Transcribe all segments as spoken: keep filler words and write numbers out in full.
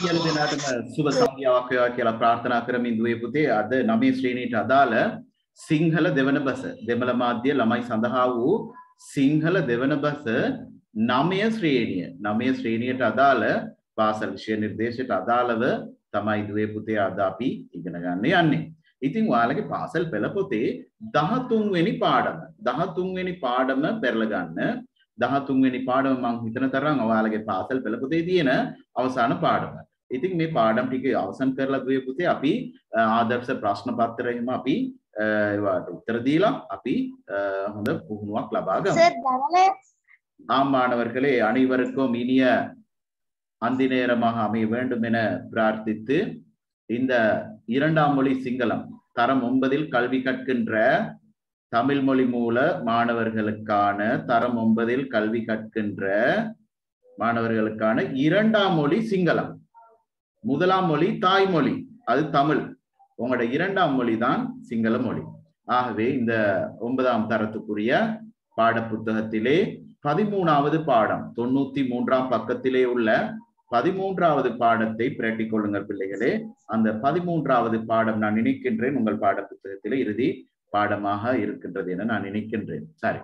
සියලු දෙනාටම සුබ සන්ධ්‍යාවක් වේවා කියලා ප්‍රාර්ථනා කරමින් දුවේ පුතේ අද නවයේ ශ්‍රේණියට අදාළ සිංහල දෙවන බස දෙමළ මාධ්‍ය ළමයි සඳහා වූ සිංහල දෙවන බස නවය ශ්‍රේණිය නවය ශ්‍රේණියට අදාළ පාසල් විෂය නිර්දේශයට අදාළව තමයි දුවේ පුතේ අද අපි ඉගෙන ගන්න යන්නේ. ඉතින් ඔයාලගේ පාසල් පෙළ පොතේ දහතුන් වෙනි පාඩම දහතුන් වෙනි පාඩම පෙරලා ගන්න. දහතුන් වෙනි පාඩම මම හිතන තරම් ඔයාලගේ පාසල් පෙළ පොතේ තියෙන අවසාන පාඩම. ඉතින් මේ පාඩම් ටික අවසන් කරලා දුවේ පුතේ අපි ආදර්ශ ප්‍රශ්න පත්‍රයෙම අපි ඒවට උත්තර දීලා අපි හොඳ පුහුණුවක් ලබා ගමු. සර් දරලේ ஆம் மாணவர்களே அனைவருக்கும் இனிய அந்தி நேரமாக அமைய வேண்டும் என பிரார்த்தித்து இந்த இரண்டாம் மொழி சிங்களம் தரம் ஒன்பதில் கல்வி கற்கின்ற தமிழ் மொழி மூல மாணவர்களுக்கான தரம் ஒன்பதில் கல்வி கற்கின்ற மாணவர்களுக்கான இரண்டாம் மொழி சிங்களம். முதலாம் மொழி தாய்மொழி அது தமிழ். உங்களோட இரண்டாம் மொழி தான் சிங்கள மொழி. ஆகவே இந்த ஒன்பதாம் தரத்துக்குரிய பாட புத்தகத்திலே பதிமூணாவது பாடம் தொண்ணூத்தி மூன்றாம் பக்கத்திலே உள்ள பதிமூன்றாவது பாடத்தை பிரட்டிக் கொள்ளுங்கள் பிள்ளைகளே. அந்த பதிமூன்றாவது பாடம் நான் நினைக்கின்றேன் உங்கள் பாட புத்தகத்திலே இறுதி பாடமாக இருக்கின்றது என நான் நினைக்கின்றேன். சரி,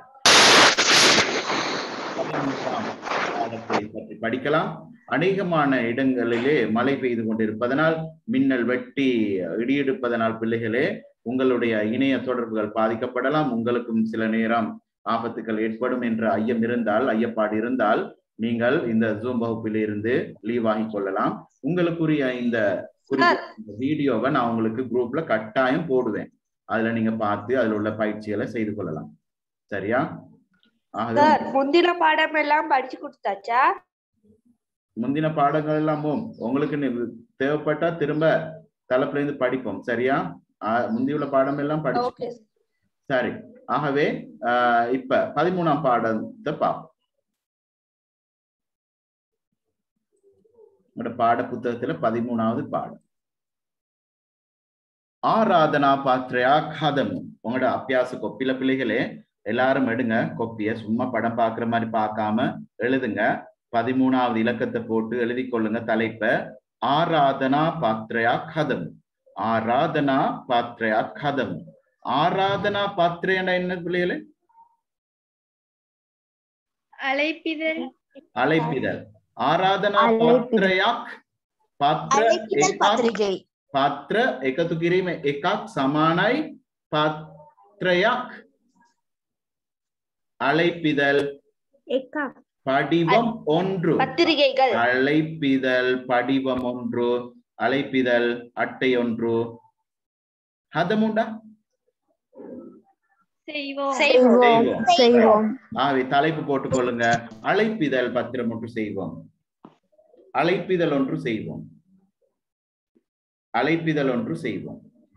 பாடத்தை பற்றி படிக்கலாம். அநேகமான இடங்களிலே மழை பெய்து கொண்டிருப்பதனால் மின்னல் வெட்டி இடியெடுப்பதனால் பிள்ளைகளே உங்களுடைய இணைய தொடர்புகள் பாதிக்கப்படலாம். உங்களுக்கும் சில நேரம் ஆபத்துக்கள் ஏற்படும் என்ற ஐயம் இருந்தால் ஐயப்பாடு இருந்தால் நீங்கள் இந்த ஜூம் வகுப்பில் இருந்து லீவ் ஆகி கொள்ளலாம். உங்களுக்குரிய இந்த வீடியோவை நான் உங்களுக்கு குரூப்ல கட்டாயம் போடுவேன். அதுல நீங்க பார்த்து அதுல உள்ள பயிற்சிகளை செய்து கொள்ளலாம். சரியா? முந்தின பாடம் எல்லாம் படிச்சு கொடுத்தாச்சா? முந்தின பாடங்கள் எல்லாம் உங்களுக்கு தேவைப்பட்டா திரும்ப தலைப்புல இருந்து படிப்போம். சரியா? முந்தியுள்ள பாடம் எல்லாம் படிச்சு சரி. ஆகவே இப்ப பதிமூணாம் பாடத்தை பார்ப்போம். பாட புத்தகத்துல பதிமூணாவது பாடம் ஆராதனா பாத்ரயா கதம். உங்களோட அபியாச கொப்பில பிள்ளைகளே எல்லாரும் எடுங்க கொப்பிய. சும்மா படம் பாக்குற மாதிரி பார்க்காம எழுதுங்க. பதிமூணாவது இலக்கத்தை போட்டு எழுதி கொள்ளுங்க தலைப்ப. ஆராதனா பாத்ரயா கதம். ஆராதனா பாத்ரயா கதம். ஆராதனா பாத்ரேனா என்ன பிள்ளைகளே? அழைப்பிதழ். அழைப்பிதழ். ආරාධනා පාත්‍රයක් පාත්‍ර එකක් පාත්‍ර එකතු කිරීම එකක් සමානයි පාත්‍රයක්. அழைப்பிதழ் එකක් படிவம் ஒன்று. பத்திரிகைகள். அழைப்பிதழ் படிவம் ஒன்று. அழைப்பிதழ் அட்டை ஒன்று. ஹதமுண்டா செய்வோம் செய்வோம் செய்வோம். ஆகவே தலைப்பு போட்டுக் கொள்ளுங்க. அழைப்பிதழ் பத்திரம் ஒன்று செய்வோம். அழைப்பிதழ் ஒன்று செய்வோம். அழைப்பிதழ் ஒன்று செய்வோம்.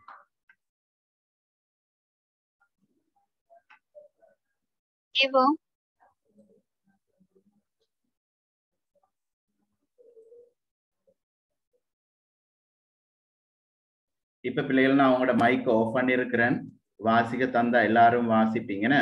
இப்ப பிள்ளைகள் நான் உங்களோட மைக் ஆஃப் பண்ணி இருக்கிறேன். வாசிக்க தந்தா எல்லாரும் வாசிப்பீங்கன்னு.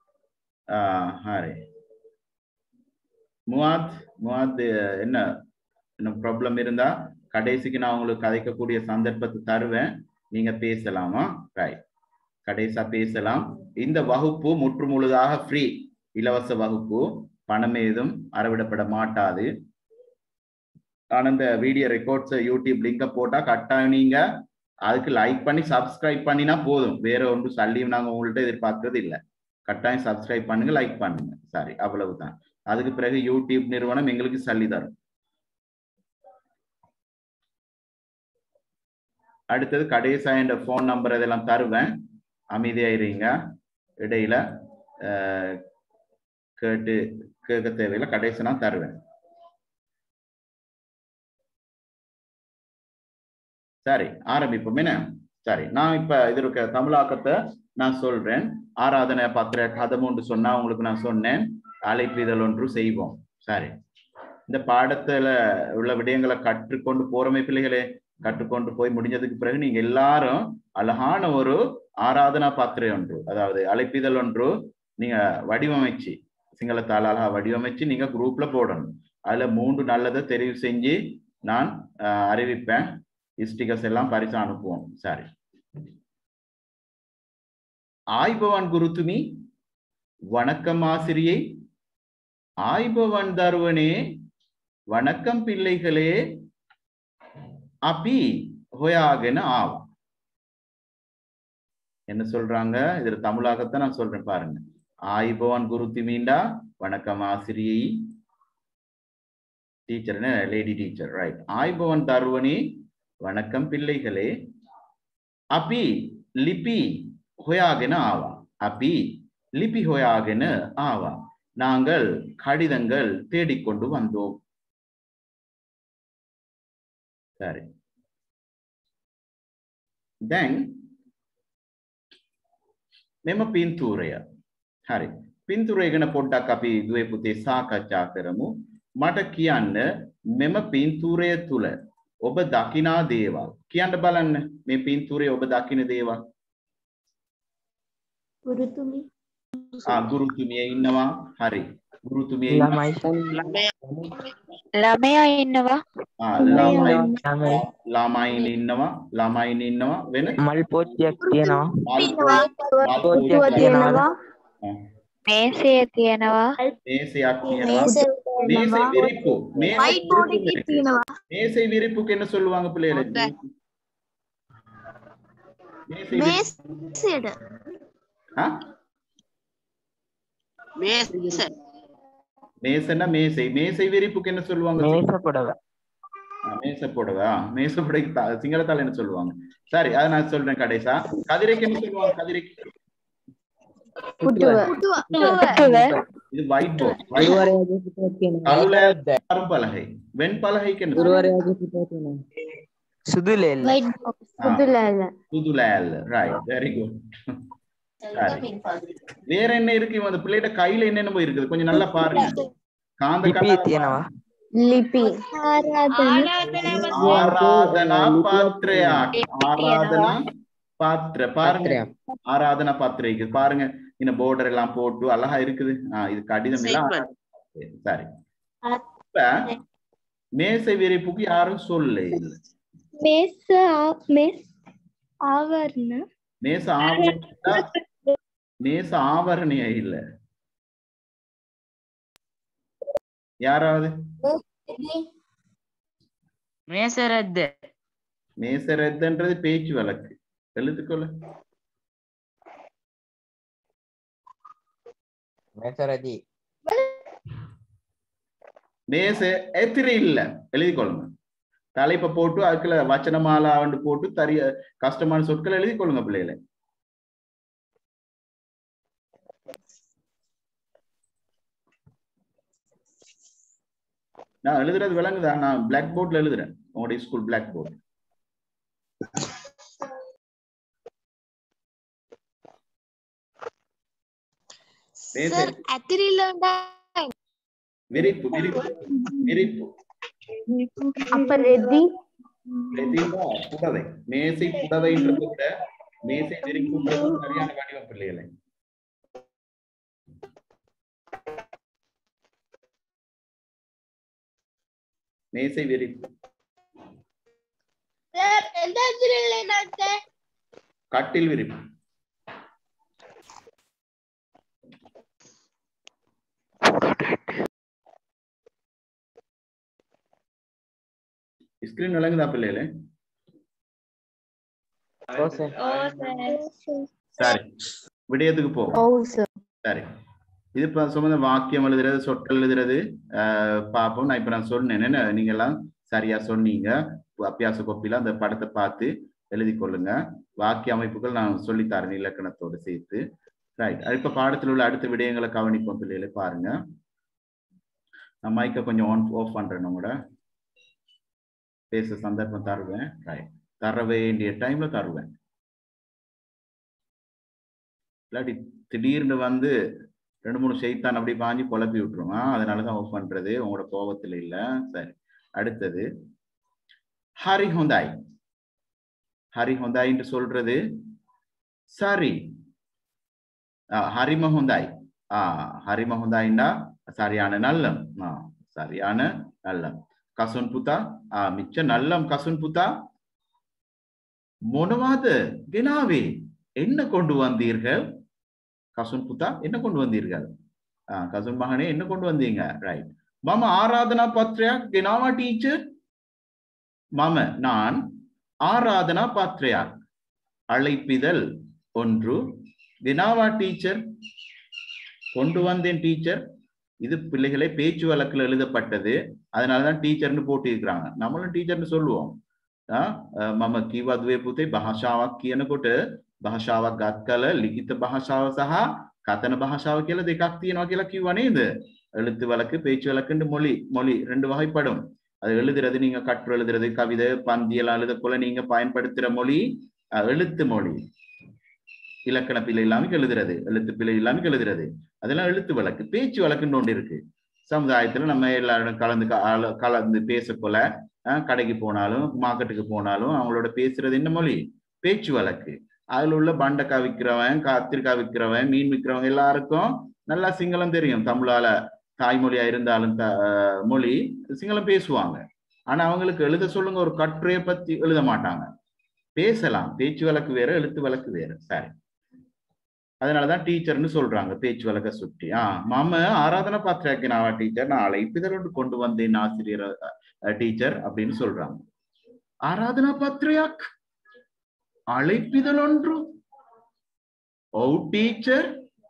முவாத் முவாத் என்ன என்ன ப்ராப்ளம் இருந்தா கடைசிக்கு நான் உங்களுக்கு கதைக்கக்கூடிய சந்தர்ப்பத்தை தருவேன். நீங்க பேசலாமா? ரைட், கடைசியா பேசலாம். இந்த வகுப்பு முற்று முழுதாக ஃப்ரீ, இலவச வகுப்பு. பணம் ஏதும் அறவிடப்பட மாட்டாது. ஆனா இந்த வீடியோ ரெக்கார்ட்ஸ் யூடியூப் லிங்க போட்டா கட்டாயம் நீங்க அதுக்கு லைக் பண்ணி சப்ஸ்கிரைப் பண்ணினா போதும். வேற ஒன்றும் சல்லியும் நாங்க உங்கள்ட்ட எதிர்பார்க்கறது இல்லை. கட்டாயம் சப்ஸ்கிரைப் பண்ணுங்க, லைக் பண்ணுங்க. சரி, அவ்வளவுதான். அதுக்கு பிறகு யூடியூப் நிறுவனம் எங்களுக்கு சல்லி தரும். அடுத்தது கடைசியா என்ற போன் நம்பர் இதெல்லாம் தருவேன். அமைதியாயிருங்க. இடையில கேட்டு கேட்க தேவையில்லை. கடைசி நான் தருவேன். சரி, ஆரம்பிப்போம் என்ன? சரி, நான் இப்ப இது இருக்க தமிழாக்கத்தை நான் சொல்றேன். ஆராதனை பாத்திர கதம் ஒன்று சொன்னா உங்களுக்கு நான் சொன்னேன். அழைப்பிதழ் ஒன்று செய்வோம். சரி, இந்த பாடத்துல உள்ள விடயங்களை கற்றுக்கொண்டு போறமே பிள்ளைகளே. கற்றுக்கொண்டு போய் முடிஞ்சதுக்கு பிறகு நீங்க எல்லாரும் அழகான ஒரு ஆராதனா பாத்திரை ஒன்று, அதாவது அழைப்பிதழ் ஒன்று நீங்க வடிவமைச்சு சிங்களத்தால் அழகா வடிவமைச்சு நீங்க குரூப்ல போடணும். அதுல மூன்று நல்லதை தெரிவு செஞ்சு நான் அறிவிப்பேன். ஸ்டிக்கர்ஸ் எல்லாம் பரிசு அனுப்புவோம். சரி. ஆய்பவன் குருத்துமி, வணக்கம் ஆசிரியை. ஆய்பவன் தருவனே, வணக்கம் பிள்ளைகளே. அப்பி ஹோயாகன ஆவா. என்ன சொல்றாங்க? இதுல தமிழாகத்தான் நான் சொல்றேன் பாருங்க. ஆய்பவன் குருத்துமீண்டா வணக்கம் ஆசிரியை. Teacher lady teacher, right. ஆய்பவன் தருவனே, வணக்கம் பிள்ளைகளே. அப்பி லிபி ஹோயாகன ஆவா. அப்பி லிபி ஹோயாகன ஆவா. நாங்கள் கடிதங்கள் தேடிக்கொண்டு வந்தோம். சரி. then මෙම පින්තූරය. හරි. පින්තූරය ගැන පොඩ්ඩක් අපි දුවේ පුතේ සාකච්ඡා කරමු. මට කියන්න මෙම පින්තූරය තුල ඔබ දකිනා දේවල්. කියන්න බලන්න මේ පින්තූරයේ ඔබ දකින දේවල්. ගුරුතුමි. ආ ගුරුතුමිය ඉන්නවා. හරි. ගුරුතුමිය ඉන්නවා. ළමයා ඉන්නවා. ආ ළමයි ළමයින් ඉන්නවා. ළමයින් ඉන්නවා. වෙන මල් පොච්චියක් තියෙනවා. මල් පොච්චියක් තියෙනවා. මේසය තියෙනවා. මේසයක් තියෙනවා. මේසை விரிப்பு. மேசை விரிப்புக்கு என்ன சொல்லுவாங்க பிள்ளைகளே? மேசைடு. ஆ? மேசை. மேசைனா மேசை. மேசை விரிப்புக்கு என்ன சொல்லுவாங்க? மேசை புடவை. மேசை புடவை. மேசை புடவைக்கு சிங்களத்தால என்ன சொல்லுவாங்க? சரி, அதை நான் சொல்றேன் கடைசா. கதிரைக்கு என்ன சொல்லுவாங்க? கதிரைக்கு இது ஒயிட் போர்ட். கரும்பலகை. வெண்பலகைக்கு என்ன சொல்லுவாங்க? சுதுலேல். சுதுலேல். சுதுலேல். Right, very good. வேற என்ன இருக்கு? அந்த பிள்ளையோட கையில என்னென்ன போய் இருக்குது கொஞ்சம் நல்லா பாருங்க. காந்த கண்ணா லிபி. ஆராதனா பாத்ரயா. ஆராதனா பாத்ர பாருங்க. ஆராதனா பாத்ரைக்கு பாருங்க. இந்த border எல்லாம் போட்டு அழகா இருக்குது. இது கடிதம் எல்லாம் சரி. இப்ப மேசை விரிப்புக்கு யாரும் சொல்ல இல்ல. மேச மேஸ் ஆவரண. மேச ஆவரண. மேச ஆவரணியா இல்ல. யாராவது? மேசரத்து. மேசரத்துன்றது பேச்சு வழக்கு. எழுத்துக்கொள்ள. மேசரதி. மேச எத்திரி இல்ல. எழுதிக்கொள்ளுங்க. தலைப்பை போட்டு அதுக்குள்ள வச்சனமாலா வந்து போட்டு தரிய கஷ்டமான சொற்கள் எழுதி கொள்ளுங்க பிள்ளைகளை. நான் எழுதுறது விளங்குதா? நான் பிளாக் போர்ட்ல எழுதுறேன். உங்களுடைய ஸ்கூல் பிளாக் போர்ட். விரிப்பு விரிப்பு விரிப்பு. அப்ப ரெதி ரெதினா புடவை. மேசை புடவைன்றதை விட மேசை விரிப்புன்றது சரியான வடிவம் பிள்ளைகளை. மேசை விரிப்பு. கட்டில் விரிப்பு. ஸ்கிரீன் விளங்குதா பிள்ளைகளே? சரி, விடயத்துக்கு போவோம். சரி, இது இப்ப சுமந்த வாக்கியம் எழுதுறது, சொற்கள் எழுதுறது பார்ப்போம். நான் இப்ப நான் சொன்னேன், என்ன நீங்க எல்லாம் சரியா சொன்னீங்க. அபியாச கோப்பில அந்த படத்தை பார்த்து எழுதி கொள்ளுங்க. வாக்கிய அமைப்புகள் நான் சொல்லித்தரேன் இலக்கணத்தோடு சேர்த்து. ரைட், இப்ப பாடத்தில் உள்ள அடுத்த விடயங்களை கவனிப்போம் பிள்ளைகளை. பாருங்க, நான் மைக்கை கொஞ்சம் ஆன் ஆஃப் பண்றேன். உங்களோட பேச சந்தர்ப்பம் தருவேன். ரைட், தர வேண்டிய டைம்ல தருவேன். இல்லாட்டி திடீர்னு வந்து ரெண்டு மூணு செய்தான் அப்படி பாஞ்சு குழப்பி விட்டுருவான். அதனாலதான் ஆஃப் பண்றது, உங்களோட கோபத்துல இல்ல. சரி, அடுத்தது ஹரி ஹொந்தாய். ஹரி ஹொந்தாய்ன்னு சொல்றது சரி. ஹரிம ஹொந்தாய். ஆஹ் ஹரிம ஹொந்தாய்னா சரியான நல்லம். ஆஹ் சரியான நல்லம். කසුන් පුතා ආ මිච්ච නල්ලම් කසුන් පුතා මොනවද ගෙනාවේ என்ன கொண்டு வந்தீர்கள் கசுன் புத்தா என்ன கொண்டு வந்தீர்கள் ஆ கசுன் மகனே என்ன கொண்டு வந்தீங்க ரைட் மம ஆராதனா பத்ரයක් ගෙනාවා டீச்சர் மம நான் ஆராதனா பத்ரයක් அழைப்பிதழ் ஒன்று ගෙනාවා டீச்சர் கொண்டு வந்தேன் டீச்சர் இது பிள்ளைகளை பேச்சு வழக்கில் எழுதப்பட்டது அதனால தான் டீச்சர்னு போட்டிருக்கிறாங்க நம்மளும் டீச்சர்னு சொல்லுவோம் මම කීවදුවේ පුතේ භාෂාවක් කියනකොට භාෂාවක් ගත් කල ලිඛිත භාෂාව සහ කතන භාෂාව කියලා දෙකක් තියෙනවා කියලා කිව්වා නේද? எழுத்து வழக்கு பேச்சு வழக்குன்னு மொழி மொழி ரெண்டு வகைப்படும். அது எழுதுறது நீங்க கற்று எழுதுறது கவிதை பந்தியெல்லாம் எழுத போல நீங்க பயன்படுத்துற மொழி எழுத்து மொழி. இலக்கண பிழை இல்லாம எழுதுறது எழுத்து பிழை இல்லாம எழுதுறது அதெல்லாம் எழுத்து வழக்கு. பேச்சு வழக்குன்னு ஒன்று இருக்கு. சமுதாயத்துல நம்ம எல்லாரும் கலந்து கலந்து பேச போல கடைக்கு போனாலும் மார்க்கெட்டுக்கு போனாலும் அவங்களோட பேசுறது என்ன மொழி பேச்சு வழக்கு. அதுல உள்ள பண்டக்காய் விற்கிறவன் கத்திரிக்காய் விற்கிறவன் மீன் விற்கிறவங்க எல்லாருக்கும் நல்லா சிங்களம் தெரியும். தமிழால தாய்மொழியா இருந்தாலும் மொழி சிங்களம் பேசுவாங்க. ஆனா அவங்களுக்கு எழுத சொல்லுங்க ஒரு கட்டுரையை பத்தி எழுத மாட்டாங்க. பேசலாம். பேச்சு வழக்கு வேற எழுத்து வழக்கு வேற. சரி அதனாலதான் டீச்சர்னு சொல்றாங்க பேச்சு வழக்க சுட்டி. ஆஹ் மாம ஆராதனை பாத்திராக்கினாவா டீச்சர் நான் அழைப்பிதழ் கொண்டு வந்தேன் ஆசிரியர் டீச்சர் அப்படின்னு சொல்றாங்க. ஆராதனா பத்ரයක් அழைப்பிதழ் ஒன்று ඔව් டீச்சர்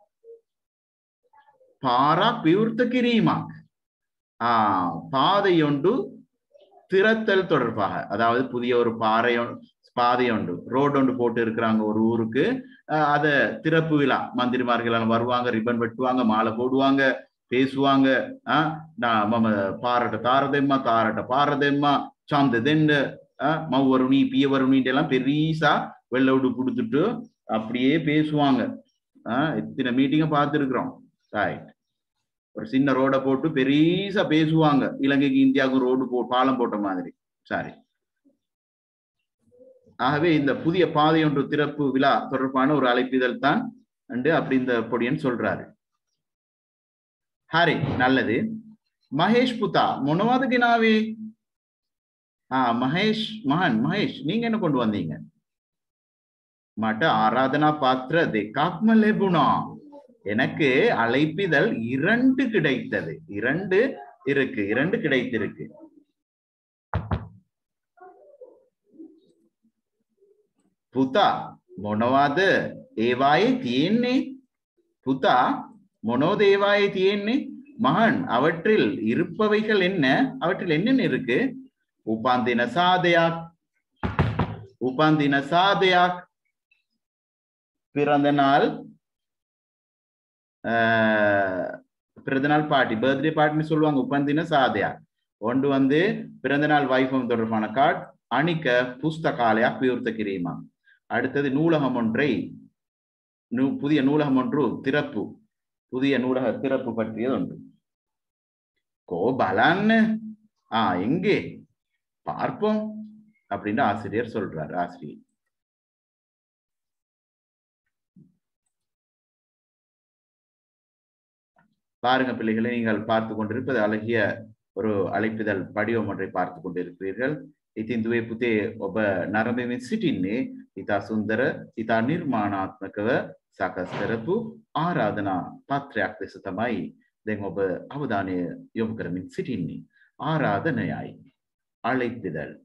පාරක් විවෘත කිරීමක් ஆஹ் பாதை ஒன்று திறத்தல் தொடர்பாக அதாவது புதிய ஒரு பாறை பாதை ஒன்று ரோடு ஒன்று போட்டு இருக்கிறாங்க ஒரு ஊருக்கு. அத திறப்பு விழா மந்திரிமார்கள் எல்லாம் வருவாங்க ரிப்பன் வெட்டுவாங்க மாலை போடுவாங்க பேசுவாங்க. ஆஹ் நான் மம பாராட்ட தாரதெம்மா தாராட்ட பாரதெம்மா சாந்த தென்னு மவ்வருணி பியவருணிட்டு எல்லாம் பெரியசா வெள்ள விடு கொடுத்துட்டு அப்படியே பேசுவாங்க. ஆஹ் இத்தனை மீட்டிங்க பார்த்துருக்குறோம். ரைட் ஒரு சின்ன ரோட போட்டு பெரியசா பேசுவாங்க. இலங்கைக்கு இந்தியாவுக்கும் ரோடு போ பாலம் போட்ட மாதிரி. சரி ஆகவே இந்த புதிய பாதை ஒன்று திறப்பு விழா தொடர்பான ஒரு அழைப்பிதழ் தான் என்று அப்படி இந்த பொடியன் சொல்றாரு. ஹரி நல்லது. மகேஷ் புத்தா මොනවද ගෙනාවේ? ஆஹ் மகேஷ் மகன் மகேஷ் நீங்க என்ன கொண்டு வந்தீங்க? மට ஆராதனா பாத்திர දෙකක්ම ලැබුණා. எனக்கு அழைப்பிதழ் இரண்டு கிடைத்தது. இரண்டு இருக்கு இரண்டு கிடைத்திருக்கு. පුතා මොනවද ඒවායේ තියෙන්නේ? පුතා මොනවද ඒවායේ තියෙන්නේ? மகன் அவற்றில் இருப்பவைகள் என்ன? அவற்றில் என்னென்ன இருக்கு? உபாந்தின சாதையாக் உபாந்தின சாதையாக் பிறந்த நாள் பிறந்த நாள் பார்ட்டி பர்த்டே பார்ட்டின்னு சொல்லுவாங்க. உபந்தின சாதையாக் ஒன்று வந்து பிறந்த நாள் வைபவம் தொடர்பான கார்டு அணிக்க புஸ்தகாலயா விவர்த்த கிரீமா. அடுத்தது நூலகம் ஒன்றை புதிய நூலகம் ஒன்று திறப்பு புதிய நூலக திறப்பு பற்றியது ஒன்று. கோ பலான்னு ஆஹ் எங்கே பார்ப்போம் அப்படின்னு ஆசிரியர் சொல்றாரு. ஆசிரியர் பாருங்க பிள்ளைகளை நீங்கள் பார்த்து கொண்டிருப்பது அழகிய ஒரு அழைப்பிதழ் படிவம் ஒன்றை பார்த்து கொண்டிருக்கிறீர்கள். ඉතින් දුවේ පුතේ ඔබ නරඹමින් සිටින්නේ ඉතා සුන්දර ඉතා නිර්මාණාත්මකව සකස් කරපු ආරාධනා පත්‍රයක් ලෙස තමයි දැන් ඔබ අවධානය යොමු කරමින් සිටින්නේ. ஆராதனையாய் அழைப்பிதழ்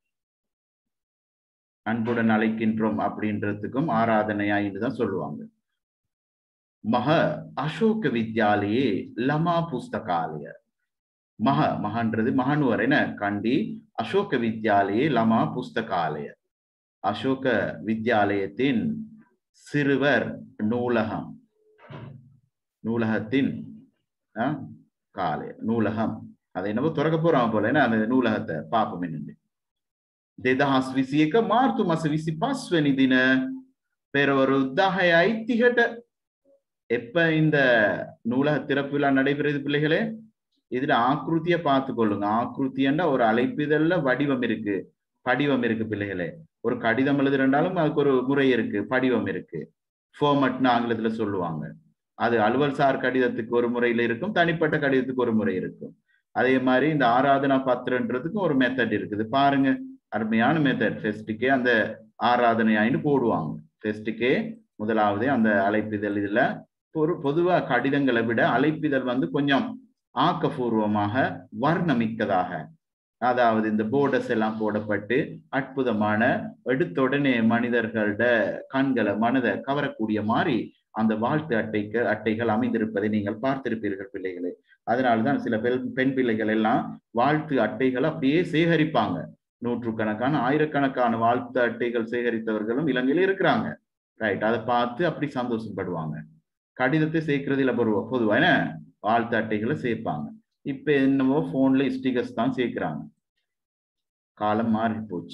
அன்புடன் அழைக்கின்றோம் அப்படின்றதுக்கும் ஆராதனையாயின்னு தான் சொல்லுவாங்க. மக அசோக வித்யாலயே லமா புஸ்தகாலய மக மகன்றது மகனுவர் என கண்டி அசோக வித்யாலயே லமா புஸ்தகாலய அசோக வித்யாலயத்தின் சிறுவர் நூலகம் நூலகத்தின் காலய நூலகம் அதை நம்ம திறக்க போறோம் போல அந்த நூலகத்தை பார்ப்போம். என்னன்னு දෙදහස් විසි එක මාර්තු මාස විසිපස් වෙනි දින පෙරවරු දහයයි තිහට எப்ப இந்த நூலக திறப்பு விழா நடைபெறுது பிள்ளைகளே? இதுல ஆக்ருத்திய பார்த்து கொள்ளுங்க. ஆக்ருத்தியன்னா ஒரு அழைப்பிதழ்ல வடிவம் இருக்கு, படிவம் இருக்கு பிள்ளைகளே. ஒரு கடிதம் எழுதுறாலும் அதுக்கு ஒரு முறை இருக்கு, படிவம் இருக்கு. ஃபார்மட்னு ஆங்கிலத்துல சொல்லுவாங்க. அது அலுவல் சார் கடிதத்துக்கு ஒரு முறையில இருக்கும், தனிப்பட்ட கடிதத்துக்கு ஒரு முறை இருக்கும். அதே மாதிரி இந்த ஆராதனா பத்திரன்றதுக்கும் ஒரு மெத்தட் இருக்குது பாருங்க. அருமையான மெத்தட். ஃபெஸ்ட்டுக்கே அந்த ஆராதனை ஆயின்னு போடுவாங்க. ஃபெஸ்ட்டுக்கே முதலாவது அந்த அழைப்பிதழ் இதுல ஒரு பொதுவா கடிதங்களை விட அழைப்பிதழ் வந்து கொஞ்சம் ஆக்கப்பூர்வமாக வர்ணமிக்கதாக, அதாவது இந்த போர்டர்ஸ் எல்லாம் போடப்பட்டு அற்புதமான எடுத்தொடனே மனிதர்களோட கண்களை மனதை கவரக்கூடிய மாதிரி அந்த வாழ்த்து அட்டைக்கு அட்டைகள் அமைந்திருப்பதை நீங்கள் பார்த்திருப்பீர்கள் பிள்ளைகளே. அதனால்தான் சில பெண் பெண் பிள்ளைகள் எல்லாம் வாழ்த்து அட்டைகள் அப்படியே சேகரிப்பாங்க. நூற்றுக்கணக்கான ஆயிரக்கணக்கான வாழ்த்து அட்டைகள் சேகரித்தவர்களும் இலங்கையில இருக்கிறாங்க. ரைட், அதை பார்த்து அப்படி சந்தோஷப்படுவாங்க. கடிதத்தை சேர்க்கறதுல பொதுவா பொதுவா என்ன வாழ்த்து அட்டைகளை சேர்ப்பாங்க. இப்ப என்னவோ போன்ல ஸ்டிக்கர்ஸ் தான் சேர்க்கிறாங்க. காலம் மாறி போச்சு.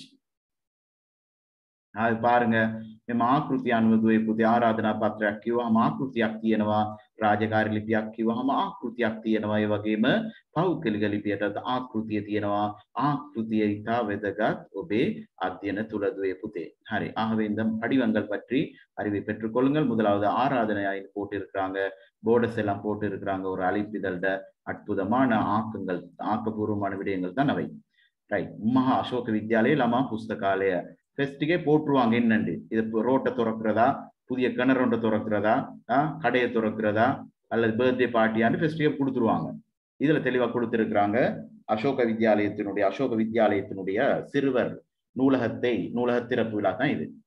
அது பாருங்க, මෙම ආකෘති අනුව දුවේ පුතේ ආරාධනා පත්‍රයක් කිව්වහම ආකෘතියක් තියෙනවා, රාජකාරී ලිපියක් කිව්වහම ආකෘතියක් තියෙනවා, ඒ වගේම පෞද්ගලික ලිපියටත් ආකෘතිය තියෙනවා. ආකෘතිය ඉතා වැදගත් ඔබේ අධ්‍යයන තුල දුවේ පුතේ. හරි, ஆகவே இந்த படிவங்கள் பற்றி அறிவை பெற்றுக் கொள்ளுங்கள். முதலாவது ஆராதனையாய் போட்டு இருக்கிறாங்க, போர்டர்ஸ் எல்லாம் போட்டு இருக்கிறாங்க. ஒரு அழைப்பிதழ்ட அற்புதமான ஆக்கங்கள், ஆக்கப்பூர்வமான விடயங்கள் தான் அவை. ரைட், மகா அசோக வித்யாலய லமா புஸ்தகாலய ஃபெஸ்ட்டுக்கே போட்டுருவாங்க. என்னண்டு இது ரோட்டை திறக்கிறதா, புதிய கிணறு திறக்கிறதா, கடையை திறக்கிறதா, அல்லது பர்த்டே பார்ட்டியான்னு ஃபெஸ்ட்டுக்கே கொடுத்துருவாங்க. இதுல தெளிவா கொடுத்திருக்கிறாங்க. அசோக வித்யாலயத்தினுடைய அசோக வித்யாலயத்தினுடைய சிறுவர் நூலகத்தை நூலக திறப்பு விழா தான் இது.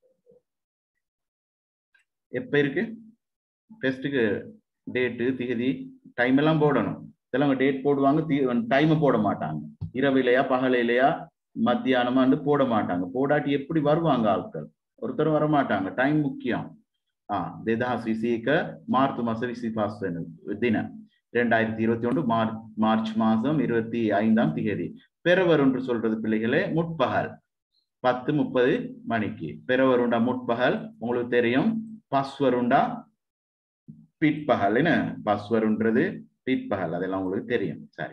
எப்ப இருக்கு ஃபெஸ்ட்டுக்கு டேட்டு, திகதி, டைம் எல்லாம் போடணும். இதெல்லாம் டேட் போடுவாங்க, டைமை போட மாட்டாங்க. இரவிலையா பகலையிலையா மத்தியானமான்னு போட மாட்டாங்க. போடாட்டி எப்படி வருவாங்க ஆட்கள்? ஒருத்தர் வர மாட்டாங்க. டைம் முக்கியம். ஆஹ் දෙදහස් විසි එක மார்ச் மாச විසි පහ වෙන දින இரண்டாயிரத்தி இருபத்தி ஒன்று மார்ச் மார்ச் மாதம் இருபத்தி ஐந்தாம் தேதி பெறவர் என்று சொல்றது பிள்ளைகளே முற்பகல் பத்து முப்பது மணிக்கு. பெறவருண்டா முற்பகல், உங்களுக்கு தெரியும். பஸ்வருண்டா பிற்பகல். என்ன பஸ்வருன்றது பிற்பகல், அதெல்லாம் உங்களுக்கு தெரியும். சரி,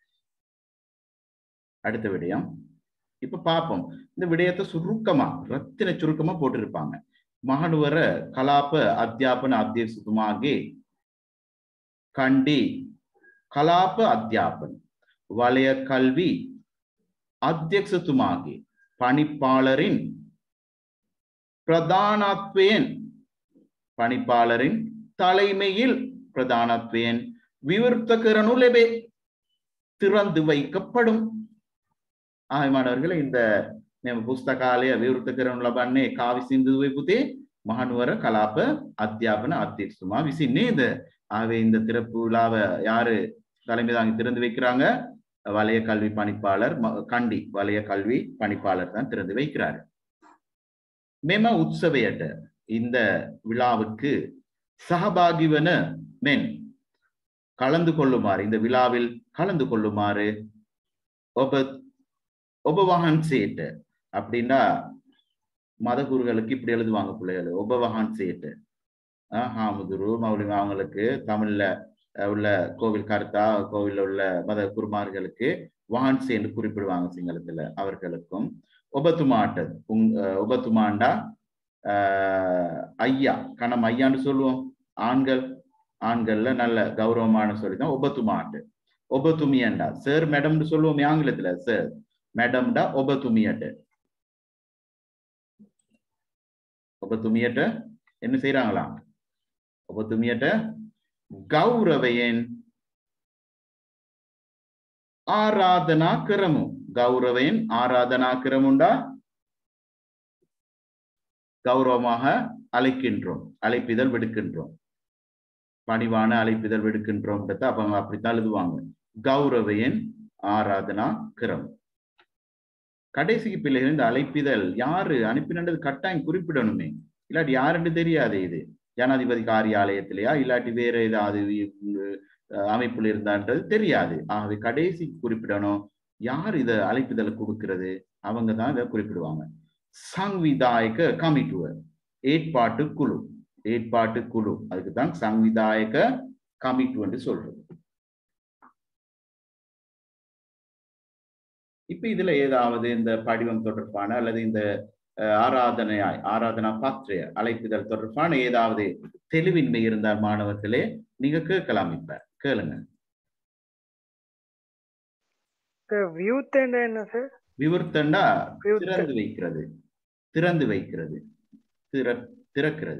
அடுத்த விடயம் இப்ப பார்ப்போம். இந்த விடயத்தை சுருக்கமா ரத்தின சுருக்கமா போட்டிருப்பாங்க. மகனுவர கலாප අධ්‍යාපන අධ්‍යක්ෂතුමාගේ கண்டி கலாප අධ්‍යාපන வலய கல்வி අධ්‍යක්ෂතුමාගේ பணிப்பாளரின் பிரதானத்வයෙන් பணிப்பாளரின் தலைமையில் பிரதானத்வයෙන් விவෘත කරනු ලැබේ, திறந்து வைக்கப்படும். ආයමානවர்களே, இந்த මෙම පුස්තකාලය විවෘත කරනු ලබන්නේ කා විසින්ද දුවේ පුතේ? මහනුවර කලාප අධ්‍යාපන අධ්‍යක්ෂතුமா විසින් නේද? ஆகவே இந்த திறப்பு விழாவை யாரு தலைமை தாங்கி திறந்து வைக்கிறாங்க? வலய கல்வி பணிப்பாளர், கண்டி வலய கல்வி பணிப்பாளர் தான் திறந்து வைக்கிறார். මෙම උත්සවයට இந்த விழாவுக்கு சகபாகி வன மென் கலந்து கொள்ளுமாறு, இந்த விழாவில் கலந்து கொள்ளுமாறு ஒப ஒப வහන්සේට அப்படின்னா மதகுருகளுக்கு இப்படி எழுதுவாங்க பிள்ளைகள். ஒப வහන්සේට ஹாமுதுரு மௌலி அவங்களுக்கு தமிழ்ல உள்ள கோவில் கர்த்தா கோவில்ல உள்ள மத குருமார்களுக்கு வහන්සේ என்று குறிப்பிடுவாங்க சிங்களத்துல. அவர்களுக்கும் ஒபத்துமாட்ட உங் ஒபத்துமாண்டா ஆஹ் ஐயா கணம் ஐயான்னு சொல்லுவோம். ஆண்கள் ஆண்கள்ல நல்ல கௌரவமான சொல்லிதான் ஒபத்துமாட்டு. ஒபத்துமியண்டா சார் மேடம்னு சொல்லுவோம் ஆங்கிலத்துல. சார் மேடம்டா ஒபத்துமியட்டு. ஒபத்துமியட்ட என்ன செய்யறாங்களா? ஒபத்துமியட்ட கௌரவையன் ஆராதனா கிரமு. கௌரவையன் ஆராதனா கிரமுண்டா கௌரவமாக அழைக்கின்றோம், அழைப்பிதழ் விடுக்கின்றோம், பணிவான அழைப்பிதழ் விடுக்கின்றோம். அப்ப அப்படித்தான் எழுதுவாங்க. கௌரவையன் ஆராதனா கிரம். கடைசிக்கு பிள்ளைகள் இந்த அழைப்பிதழ் யாரு அனுப்பினது கட்டாயம் குறிப்பிடணுமே, இல்லாட்டி யாருன்னு தெரியாது. இது ஜனாதிபதி காரியாலயத்திலேயா இல்லாட்டி வேற ஏதாவது அமைப்புல இருந்தான்றது தெரியாது. ஆகவே கடைசி குறிப்பிடணும். யார் இதை அழைப்பிதழ் கொடுக்கிறது? அவங்க தான் இதை குறிப்பிடுவாங்க. சங்விதாயக கமிட்டுவ, ஏற்பாட்டு குழு. ஏற்பாட்டு குழு அதுக்கு தான் சங்விதாயக கமிட்டு என்று சொல்றது. இப்ப இதுல ஏதாவது இந்த படிவம் தொடர்பான அல்லது இந்த ஆராதனையாய் ஆராதனா பாத்திர அழைப்பிதழ் தொடர்பான ஏதாவது தெளிவின்மை இருந்தால் மாணவர்களே நீங்க கேட்கலாம். இப்ப கேளுங்க. வியூத்தண்டா என்ன சார்? விவர்த்தண்டா விவர்த்த. திறந்து வைக்கிறது, திறந்து வைக்கிறது, திற திறக்கிறது.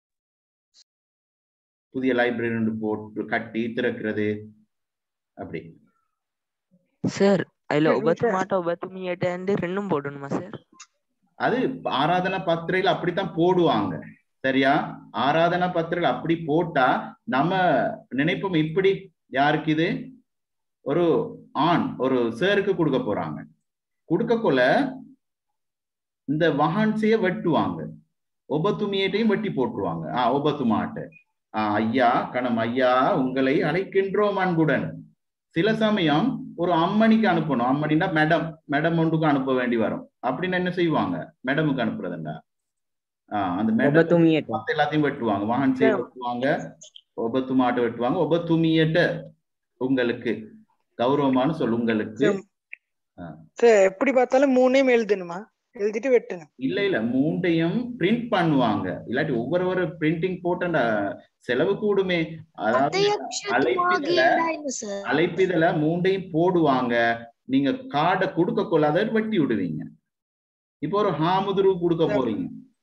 புதிய லைப்ரரி ஒன்று போட்டு கட்டி திறக்கிறது அப்படி. சார் அதுல ஒபத்துமாட்ட ஒபத்துமியட்ட ரெண்டும் போடணுமா சார்? அது ஆராதனா பத்திரையில அப்படித்தான் போடுவாங்க. சரியா? ஆராதனா பத்திரையில அப்படி போட்டா நம்ம நினைப்போம் இப்படி யாருக்கு இது ஒரு ஆண் ஒரு சேருக்கு கொடுக்க போறாங்க. கொடுக்க கொள்ள இந்த வஹான்சைய வெட்டுவாங்க, ஒபத்துமியட்டையும் வெட்டி போட்டுருவாங்க. ஆஹ் ஒபத்துமாட்ட ஆஹ் ஐயா கணம் ஐயா உங்களை அழைக்கின்றோம் அன்புடன். சில சமயம் ஒரு அம்மணிக்கு அனுப்பணும், அம்மனின்னா மேடம், மேடம் ஒன்றுக்கு அனுப்ப வேண்டி வரும். அப்படின்னு என்ன செய்வாங்க, மேடமுக்கு அனுப்புறதுண்டா ஆஹ் அந்த மேடம் எல்லாத்தையும் வெட்டுவாங்க, வஹான்சைய வெட்டுவாங்க, ஒபத்துமாட்ட வெட்டுவாங்க. ஒபத்துமியட்ட உங்களுக்கு கௌரவமான சொல் உங்களுக்கு. எப்படி பார்த்தாலும் மூணையும் எழுதணுமா, எழுதிட்டு வெட்டணும்? இல்ல இல்ல மூண்டையும் பிரிண்ட் பண்ணுவாங்க, இல்லாட்டி ஒவ்வொரு பிரிண்டிங் போட்ட செலவு கூடுமே. அதாவது அழைப்பிதழ அழைப்பிதழ மூண்டையும் போடுவாங்க. நீங்க கார்டை கொடுக்க கொள்ள அதை வெட்டி விடுவீங்க. இப்போ ஒரு ஹாமுதுரு கொடுக்க போறீங்க,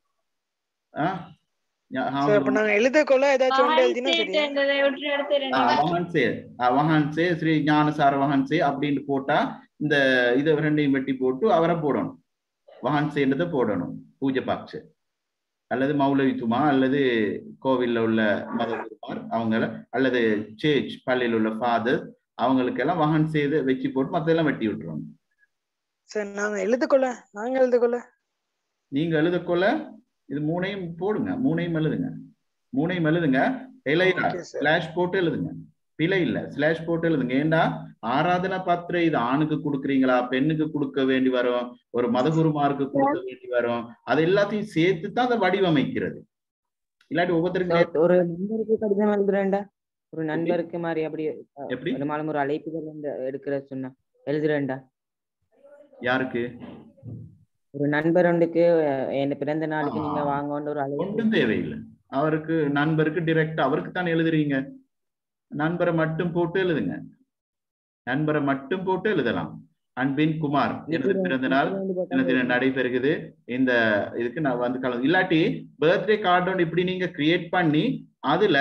ஸ்ரீ ஞானசார வஹான்சே அப்படின்னு போட்டா இந்த இதை ரெண்டையும் வெட்டி போட்டு அவரை போடணும், வஹான்சேன்றதை போடணும். பூஜை பாக்ஸ் அல்லது மௌலவித்துமா அல்லது கோவில்ல உள்ள மதகுருமார் அவங்கள அல்லது சேர்ச் பள்ளியில் உள்ள ஃபாதர் அவங்களுக்கெல்லாம் வஹான்சே வச்சு போட்டு மற்றெல்லாம் வெட்டி விட்டுருவாங்க. சார் நாங்க எழுதுக்கொள்ள நாங்க எழுதுக்கொள்ள நீங்க எழுதுக்கொள்ள இது மூணையும் போடுங்க, மூணையும் எழுதுங்க, மூணையும் எழுதுங்க. இலையா ஸ்லாஷ் போட்டு எழுதுங்க, பிழை இல்ல, ஸ்லாஷ் போட்டு எழுதுங்க. ஏண்டா ஆராதனா பாத்திரை இது ஆணுக்கு கொடுக்குறீங்களா பெண்ணுக்கு கொடுக்க வேண்டி வரும், ஒரு மதகுருமாருக்கு கொடுக்க வேண்டி வரும், அது எல்லாத்தையும் சேர்த்து தான் அதை வடிவமைக்கிறது. இல்லாட்டி ஒவ்வொருத்தருக்கு ஒரு நண்பருக்கு கடிதம் எழுதுறேன்டா, ஒரு நண்பருக்கு மாதிரி அப்படி எப்படி ஒரு அழைப்புகள் எடுக்கிற சொன்னா எழுதுறேன்டா. யாருக்கு? ஒரு நண்பர் ஒன்றுக்கு என் பிறந்த நாளுக்கு நீங்க வாங்க ஒரு அழைப்பு. ஒன்றும் தேவையில்லை, அவருக்கு நண்பருக்கு டிரெக்ட் அவருக்கு தான் எழுதுறீங்க. நண்பரை மட்டும் போட்டு எழுதுங்க, நண்பரை மட்டும் போட்டு எழுதலாம். அன்பின் குமார் எனது பிறந்த நாள் தினம் நடைபெறுகிறது, இந்த இதுக்கு நான் வந்து கலந்து. இல்லாட்டி பர்த்டே கார்டு இப்படி நீங்க கிரியேட் பண்ணி அதுல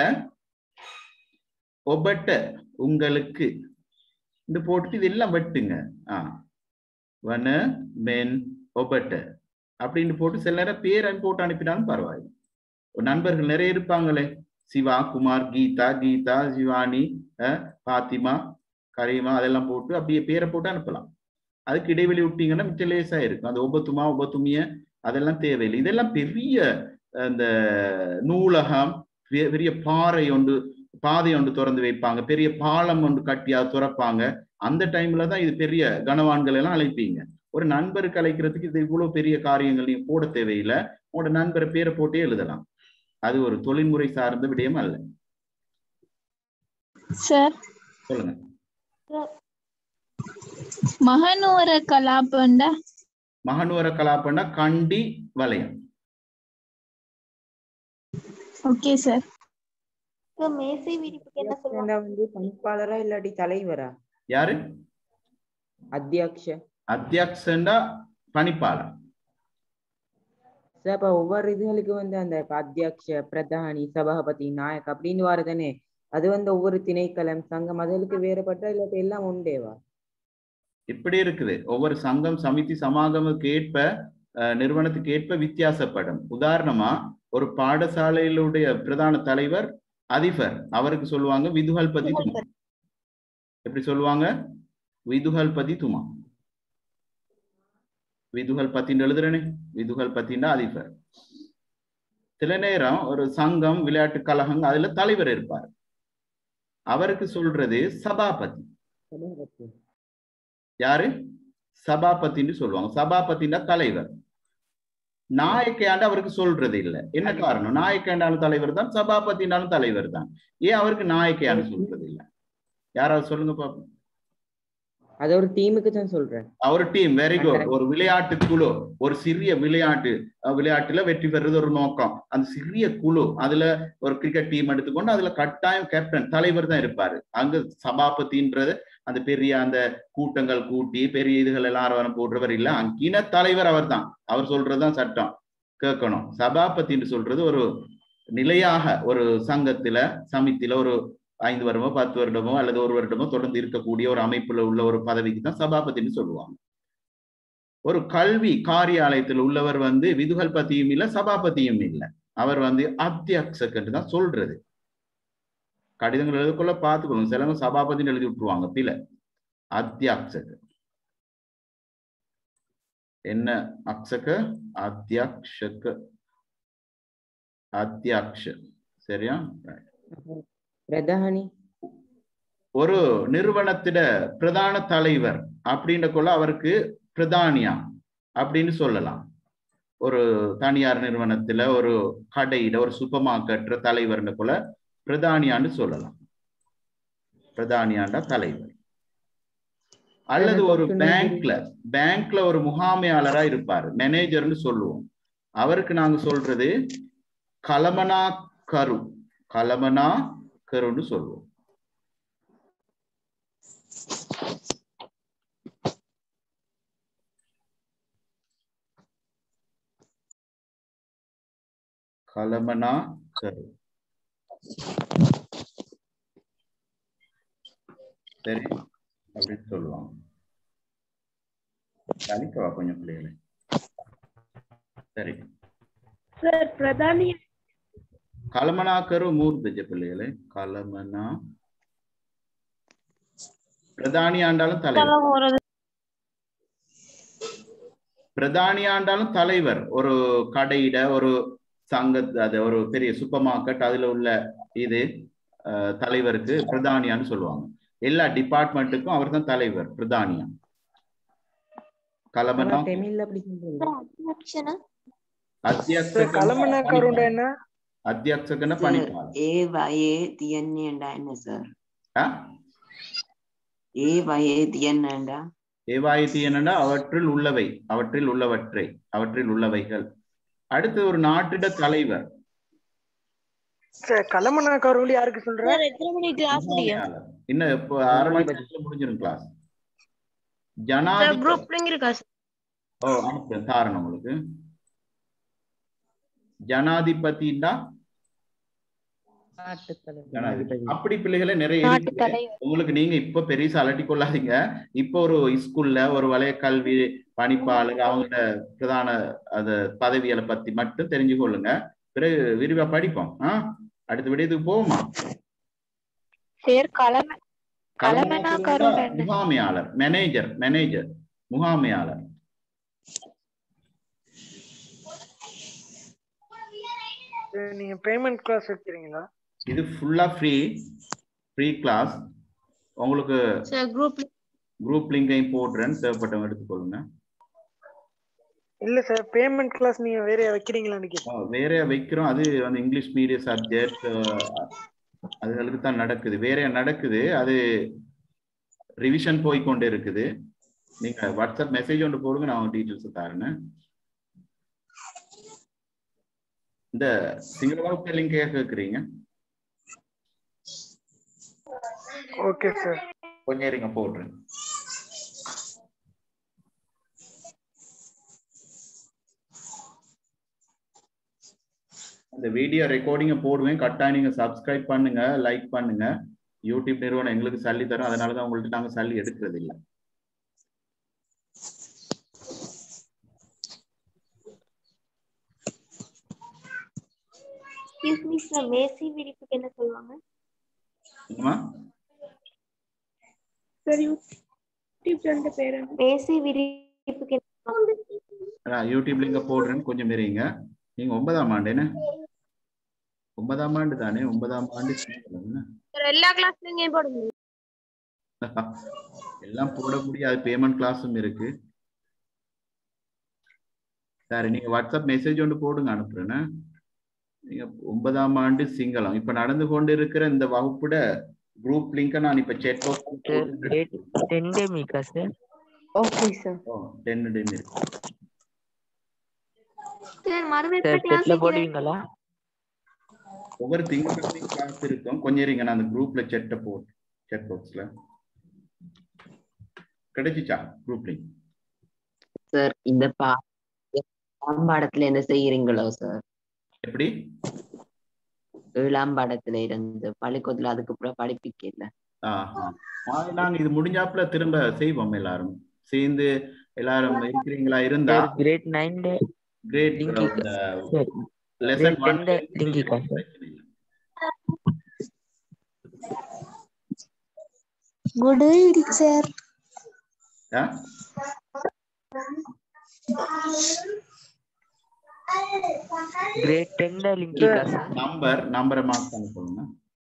ஒபட்ட உங்களுக்கு இந்த போட்டுட்டு இதெல்லாம் வெட்டுங்க. ஆஹ் வன மென் ஒபட்ட அப்படின்னு போட்டு சில நேரம் பேர் போட்டு அனுப்பினாலும் பரவாயில்லை. நண்பர்கள் நிறைய இருப்பாங்களே, சிவா, குமார், கீதா, கீதா, சிவானி, பாத்திமா, கரீமா, அதெல்லாம் போட்டு அப்படியே பேரை போட்டு அனுப்பலாம். அதுக்கு இடைவெளி விட்டீங்கன்னா மிச்ச லேசா இருக்கும். அந்த ஒபத்துமா ஒபத்துமிய அதெல்லாம் தேவையில்லை. இதெல்லாம் பெரிய அந்த நூலகம், பெரிய பாறை ஒன்று பாதை ஒன்று திறந்து வைப்பாங்க, பெரிய பாலம் ஒன்று கட்டி அதை துறப்பாங்க. அந்த டைம்ல தான் இது பெரிய கனவான்கள் எல்லாம் அழைப்பீங்க. ஒரு நண்பருக்கு அழைக்கிறதுக்கு இது இவ்வளவு பெரிய காரியங்கள் நீங்க போட தேவையில்லை, உங்களோட நண்பரை பேரை போட்டே எழுதலாம். அது ஒரு தொழில்முறை சார்ந்த விடயம் அல்ல. சார் சொல்லுங்க. மகனுவர கலாபண்டா மகனுவர கலாபண்டா கண்டி வலயம். Okay sir. மேசை விரிப்புக்கு என்ன சொல்லுவாங்க? வந்து பணிப்பாளரா இல்லாட்டி தலைவரா? யாரு? அத்தியக்ஷ. அத்தியக்ஷண்டா பணிப்பாளர். சார் இப்ப ஒவ்வொரு இதுகளுக்கு வந்து அந்த அத்தியக்ஷ, பிரதானி, சபாபதி, நாயக் அப்படின்னு வாருதானே, அது வந்து ஒவ்வொரு திணைக்களம் சங்கம் அதுகளுக்கு வேறுபட்டா இல்லாட்டி எல்லாம் உண்டேவா? இப்படி இருக்குது, ஒவ்வொரு சங்கம் சமிதி சமாகமுக்கு ஏற்ப நிறுவனத்துக்கு ஏற்ப வித்தியாசப்படும். உதாரணமா ஒரு பாடசாலையிலுடைய பிரதான தலைவர் அதிபர், அவருக்கு சொல்லுவாங்க விதுகல்பதி துமா. எப்படி சொல்லுவாங்க? விதுகல்பதி துமா. விதுகல் பத்தின் எழுதுறனே, விதுகல் பத்தின் அதிபர். சில நேரம் ஒரு சங்கம் விளையாட்டு கழகம் அதுல தலைவர் இருப்பார், அவருக்கு சொல்றது சபாபதி. யாரு? சபாபத்தின்னு சொல்லுவாங்க. சபாபத்தின்னா தலைவர். நாயக்காண்டு அவருக்கு சொல்றது இல்லை. என்ன காரணம்? நாயக்காண்டாலும் தலைவர் தான், சபாபத்தினாலும் தலைவர் தான். ஏன் அவருக்கு நாயக்கான்னு சொல்றது இல்லை? யாராவது சொல்லுங்க பாப்போம். அது ஒரு டீமுக்கு தான் சொல்றேன். ஒரு டீம், வெரி குட். ஒரு விளையாட்டு குழு, ஒரு சிறிய விளையாட்டு விளையாட்டுல வெற்றி பெறுறது ஒரு நோக்கம். அந்த சிறிய குழு, அதுல ஒரு கிரிக்கெட் டீம் எடுத்துக்கொண்டு அதுல கட்டாயம் கேப்டன் தலைவர் தான் இருப்பாரு. அங்க சபாபதின்றது அந்த பெரிய அந்த கூட்டங்கள் கூட்டி பெரிய இதுகள் எல்லாரும் போடுறவர் இல்ல, அங்கின தலைவர் அவர் தான். அவர் சொல்றதுதான் சட்டம் கேட்கணும். சபாபதின்னு சொல்றது ஒரு நிலையாக ஒரு சங்கத்துல சமித்தில ஒரு ஐந்து வருடமோ பத்து வருடமோ அல்லது ஒரு வருடமோ தொடர்ந்து இருக்கக்கூடிய ஒரு அமைப்புல உள்ள ஒரு பதவிக்கு தான் சபாபதின்னு சொல்லுவாங்க. ஒரு கல்வி காரியாலயத்தில் உள்ளவர் வந்து விதுகல்பதியும் இல்லை சபாபதியும் இல்லை, அவர் வந்து அத்தியக்ஷக் என்று தான் சொல்றது. கடிதங்கள் எழுதுக்குள்ள பார்த்துக்கணும், சிலவங்க சபாபதினு எழுதி விட்டுருவாங்க பில. அத்தியக்ஷக் என்ன அக்ஷக அத்தியக்ஷக் அத்தியக்ஷ சரியா? பிரதானி ஒரு நிறுவனத்திட பிரதான தலைவர் அப்படின்ற கொள்ள அவருக்கு பிரதானியா அப்படின்னு சொல்லலாம். ஒரு தனியார் நிறுவனத்துல ஒரு கடையில ஒரு சூப்பர் மார்க்கெட் தலைவர்னு போல பிரதானியான்னு சொல்லலாம். பிரதானியாண்டா தலைவர். அல்லது ஒரு பேங்க்ல பேங்க்ல ஒரு முகாமையாளரா இருப்பாரு, மேனேஜர்னு சொல்லுவோம். அவருக்கு நாங்க சொல்றது கலமனா கரு கலமனா கருன்னு சொல்லுவோம். கலமனா கரு சரி அப்படின்னு சொல்லுவாங்க. கணிக்கவா கொஞ்சம் பிள்ளைகளை? சரி சார் பிரதானி கலமனா கரு மூர்த்திஜ பிள்ளைகளே. கலமனா பிரதானி ஆண்டாலும் தலைவர், பிரதானி ஆண்டாலும் தலைவர். ஒரு கடையிட ஒரு சங்க அது ஒரு பெரிய சூப்பர் மார்க்கெட் அதுல உள்ள இது தலைவருக்கு பிரதானியான்னு சொல்லுவாங்க. எல்லா டிபார்ட்மெண்ட்டுக்கும் அவர் தான் தலைவர் பிரதானியா. கலமனா அத்தியக்ஷகன பணிப்பாளர். ஏ வயே தியன்னேண்டா என்ன சார்? ஏ வயே தியன்னேண்டா ஏவாய் தியன்னேண்டா அவற்றில் உள்ளவை, அவற்றில் உள்ளவற்றை, அவற்றில் உள்ளவைகள். அடுத்து ஒரு நாட்டிட தலைவர். கலமனா கருண்டி யாருக்கு சொல்ற? இன்னும் இப்போ அரை மணி நேரத்துல முடிஞ்சிடும் கிளாஸ். ஜனாதிபதி ஓ அனுப்புறேன் தாரணம் உங்களுக்கு. ஜனாதிபதினா அப்படி பிள்ளைகளே நிறைய உங்களுக்கு. நீங்க இப்ப பெருசா அலட்டி கொள்ளாதீங்க. இப்போ ஒரு ஸ்கூல்ல ஒரு வலய கல்வி பணிப்பாளர் அவங்களோட பிரதான அது பதவிகளை பத்தி மட்டும் தெரிஞ்சு கொள்ளுங்க. பிறகு விரிவா படிப்போம். ஆஹ் அடுத்த விடயத்துக்கு போவோமா? முகாமையாளர், மேனேஜர், மேனேஜர் முகாமையாளர். நீங்க பேமெண்ட் கிளாஸ் எடுக்கிறீங்களா? இது ஃபுல்லா ஃப்ரீ ஃப்ரீ கிளாஸ். உங்களுக்கு குரூப் குரூப் லிங்கையும் போடுறேன், தேவைப்பட்டவங்க எடுத்துக்கொள்ளுங்க. இல்ல சார் பேமெண்ட் கிளாஸ் நீங்க வேற வைக்கிறீங்களான்னு கேட்டேன். வேற வைக்கிறோம், அது வந்து இங்கிலீஷ் மீடியம் சப்ஜெக்ட் அதுகளுக்கு தான் நடக்குது. வேற நடக்குது, அது ரிவிஷன் போய் கொண்டே இருக்குது. நீங்க வாட்ஸ்அப் மெசேஜ் ஒன்று போடுங்க, நான் டீட்டெயில்ஸ் தரேன். இந்த சிங்கள வகுப்பு லிங்க் கேக்குறீங்க? ஓகே சார், கொஞ்சம் இருங்க போடுறேன். இந்த வீடியோ ரெக்கார்டிங்க போடுவேன், கட்டாயம் நீங்க சப்ஸ்கிரைப் பண்ணுங்க, லைக் பண்ணுங்க. யூடியூப் நிறுவனம் எங்களுக்கு சல்லி தரும், அதனாலதான் உங்கள்ட்ட நாங்க சல்லி எடுக்கிறது இல்லை. எக்ஸ்கியூஸ் மீ சார், மேசி விரிப்புக்கு என்ன சொல்வாங்க? என்னமா சார் யூடியூப் சேனல் பேர் என்ன? மேசி விரிப்புக்கு நான் யூடியூப் லிங்க போடுறேன், கொஞ்சம் இருங்க. நீங்க ஒன்பதாம் ஆண்டு என்ன? ஒன்பதாம் ஆண்டு தானே? ஒன்பதாம் ஆண்டு எல்லா கிளாஸ்லயும் போட முடியும்? எல்லாம் போட முடியாது, பேமெண்ட் கிளாஸும் இருக்கு. சரி, நீங்க வாட்ஸ்அப் மெசேஜ் ஒன்று போடுங்க, அனுப்புறேன்னு. நீங்க ஒன்பதாம் ஆண்டு சிங்களம் இப்ப நடந்து கொண்டு இருக்கிற இந்த வகுப்புட குரூப் லிங்க நான் இப்ப செக் ஒவ்வொரு திங்கட்கிழமையும் கிளாஸ் இருக்கும். கொஞ்சம் இருங்க, நான் அந்த குரூப்ல செட்ட போட்டு செட் பாக்ஸ்ல கிடைச்சிச்சா குரூப் லிங்க்? சார் இந்த பா ஏழாம் பாடத்துல என்ன செய்யறீங்களோ சார்? எப்படி? ஏழாம் பாடத்துல இருந்து பள்ளிக்கூடத்துல அதுக்கப்புறம் படிப்பிக்கல. ஆஹா. நாங்க இது முடிஞ்சாப்புல திரும்ப செய்வோம். எல்லாரும் சேர்ந்து எல்லாரும் இருக்கிறீங்களா இருந்தா grade nine grade lesson one good evening sir. Grade ten link number நம்பரை மார்க் பண்ணி சொல்லுங்க.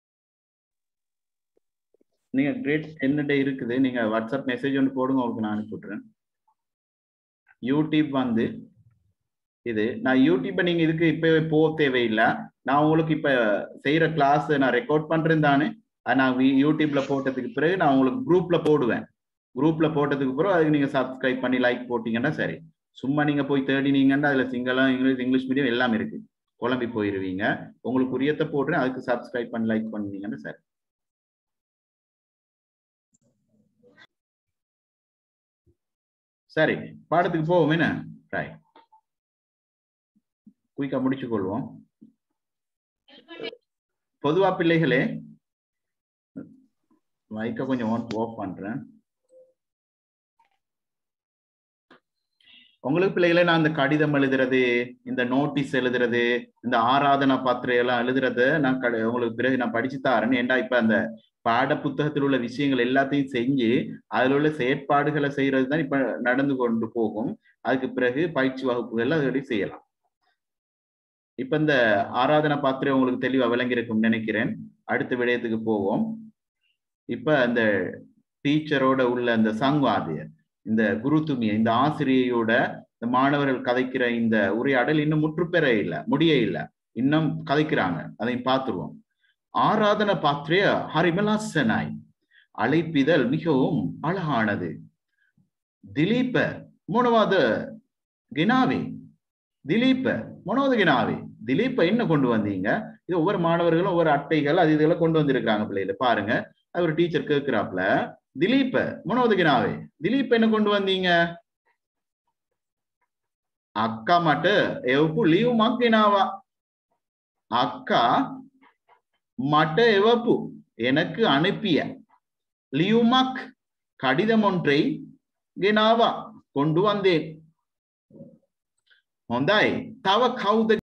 நீங்க கிரேட் டென் இருக்குது, நீங்க வாட்ஸ்அப் மெசேஜ் ஒன்று போடுங்க, உங்களுக்கு நான் அனுப்பி விட்றேன். யூடியூப் வந்து இது நான் யூடியூப்பை நீங்க இதுக்கு இப்பவே போக தேவையில்லை. நான் உங்களுக்கு இப்ப செய்யற கிளாஸ் நான் ரெக்கார்ட் பண்றேன் தானே, நான் யூடியூப்ல போட்டதுக்கு பிறகு நான் உங்களுக்கு குரூப்ல போடுவேன். குரூப்ல போட்டதுக்கு பிறகு அதுக்கு நீங்க சப்ஸ்கிரைப் பண்ணி லைக் போட்டீங்கன்னா சரி. சும்மா நீங்க போய் தேடினீங்கன்னா அதுல சிங்களம் இங்கிலீஷ் இங்கிலீஷ் மீடியம் எல்லாம் இருக்கு, குழம்பி போயிருவீங்க. உங்களுக்கு உரியத்தை போடுறேன், அதுக்கு சப்ஸ்கிரைப் பண்ணி லைக் பண்ணீங்கன்னா சரி. சரி, பாடத்துக்கு போவோம். என்ன ரைட், குயிக்கா முடிச்சு கொள்வோம். பொதுவா பிள்ளைகளே, மைக்க கொஞ்சம் ஆஃப் பண்றேன். உங்களுக்கு பிள்ளைகளே, நான் இந்த கடிதம் எழுதுறது, இந்த நோட்டீஸ் எழுதுறது, இந்த ஆராதனா பத்திரம் எல்லாம் எழுதுறத நான் உங்களுக்கு பிறகு நான் படிச்சு தாரேன். ஏண்டா இப்ப அந்த பாட புத்தகத்தில் உள்ள விஷயங்கள் எல்லாத்தையும் செஞ்சு அதுல உள்ள செயற்பாடுகளை செய்யறது தான் இப்ப நடந்து கொண்டு போகும். அதுக்கு பிறகு பயிற்சி வகுப்புகள் அதோட செய்யலாம். இப்ப இந்த ஆராதனா பாத்திரம் உங்களுக்கு தெளிவா விளங்கி இருக்கும் நினைக்கிறேன். அடுத்த விடயத்துக்கு போவோம். இப்ப அந்த டீச்சரோட உள்ள அந்த சங்வாதியர், இந்த குருத்துமிய, இந்த ஆசிரியையோட இந்த மாணவர்கள் கதைக்கிற இந்த உரையாடல் இன்னும் முற்றுப்பெற இல்லை, முடிய இல்லை, இன்னும் கதைக்கிறாங்க. அதையும் பார்த்துருவோம். ஆராதன பாத்திரிய ஹரிமலாசனாய், அழைப்பிதழ் மிகவும் அழகானது. திலீப மூணவாத கினாவே, திலீப மூணாவது கினாவே, திலீப்ப என்ன கொண்டு வந்தீங்க? இது ஒவ்வொரு மாணவர்களும் ஒவ்வொரு அட்டைகள் அது இதெல்லாம் கொண்டு வந்திருக்காங்க பிள்ளைல. பாருங்க, அது ஒரு டீச்சர் கேட்கிறாப்ல, திலீப்ப மூணாவது கினாவே, திலீப் என்ன கொண்டு வந்தீங்க? அக்கா மட்டும் எவப்பு லீவ் மாக்கினாவா, அக்கா மட்ட எவப்பு எனக்கு அனுப்பிய லியூமாக் கடிதம் ஒன்றை கினாவா கொண்டு வந்தேன். ஹොඳයි. තව කවුද